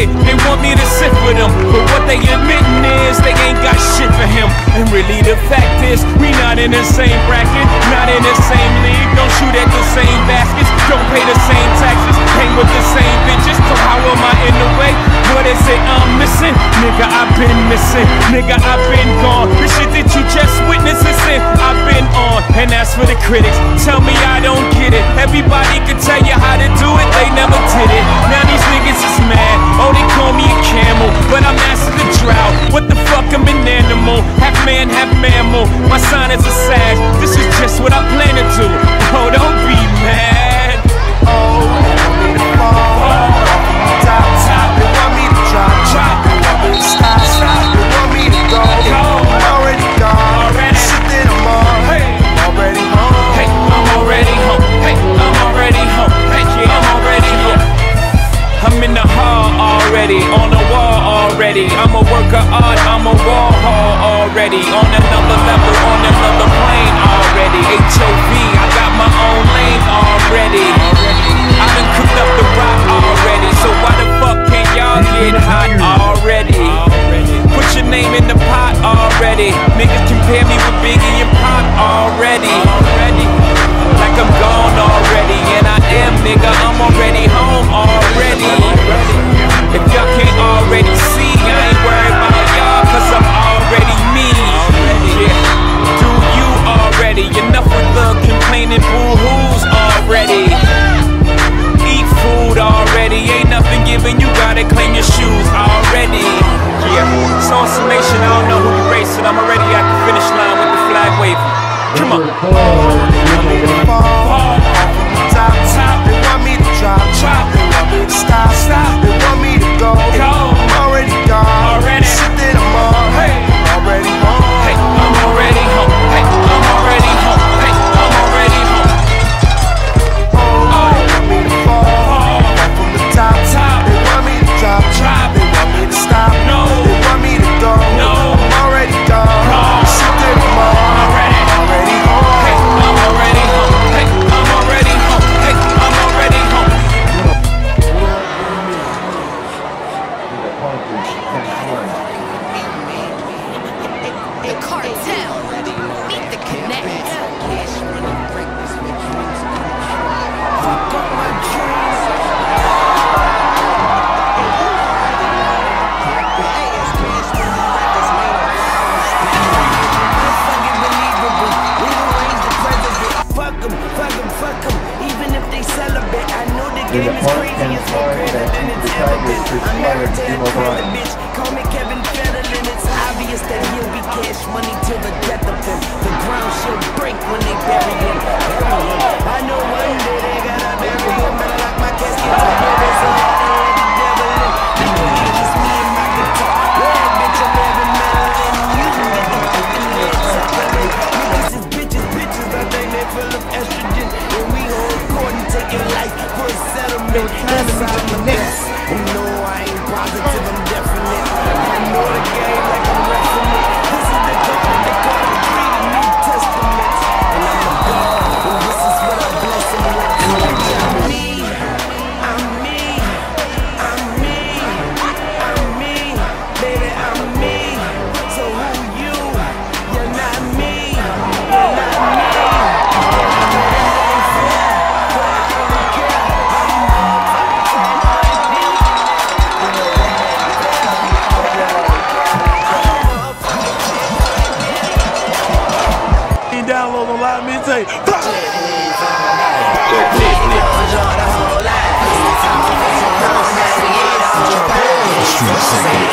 They want me to sit for them, but what they admitting is they ain't got shit for him. And really the fact is, we not in the same bracket, not in the same league. Don't shoot at the same baskets, don't pay the same taxes, hang with the same bitches. So how am I in the way? What is it I'm missing? Nigga, I've been missing. Nigga, I've been gone. The shit that you just witnessed is in, I've been on. And as for the critics, tell me I don't get it. Everybody can tell you how to do it, they never did it. Now these niggas is mad, oh they call me a camel, but I'm master the drought. What the fuck, I'm an animal, half man, half mammal. My sign is a sag, this is just what I plan to do. Oh, don't be mad. Oh, top, they want me to drop, they want me to stop, they want me to go. I'm already gone, sitting I'm on, I'm already home. Hey, I'm already home, hey, I'm already home, hey, yeah, I'm already home. I'm in the hall already, on the wall already. I'm a work of art, I'm a raw hall already. On another level, on another plane already. HOV, I got my own lane already. I done cooked up the rock already, so why the fuck can't y'all get hot already? Put your name in the pot already. Niggas compare me with Biggie and Pop already. Like I'm gone already, and I am, nigga, I'm already home already. If y'all can't already see, I ain't worried about y'all, cause I'm already me. Yeah, do you already? Enough with the complaining boo-hoos already. Eat food already, ain't nothing given, you gotta clean your shoes already. Yeah, so in summation, I don't know who you racing, I'm already at the finish line with the flag waving. Come on. Top, they want me to drop, they want me to stop, they want me to go. I'm already gone, sitting I'm on, I'm already home. Hey, I'm already home, hey, I'm already home, hey, I'm already home. Oh, they want me to fall from the top, they want me to drop, they want me to stop, they want me to go. I'm already gone, sitting I'm on, I'm already home. Hey, I'm already home, hey, I'm already home, hey, I'm already home. The cartel, meet the connect. Fuck 'em, even if they celibate. I know the game is crazy, it's more greater than it's ever been. I'm married to a crazy bitch, call me Kevin Federline. It's obvious that he'll be cash money till the death of him. The ground she'll break when they bury him. I know one day they gotta bury him, but I like my casket to bury so that they let the devil in. I know it's just me and my guitar. Bad bitch, I'm every metal and you can get the fucking head separate. Niggas is bitches, I think they full of estrogen. And we hold court and take your life for a settlement. That's how I'm the best. No, I ain't positive, I'm definite. I know the game like I'm wrestling it. This is the God, they call it read the New Testament. And I'm the God, and this is what I bless him with. I'm me, I'm me, I'm me, I'm me, baby, I'm me. So who you? You're not me, you're not me. Download on live mixtape. Street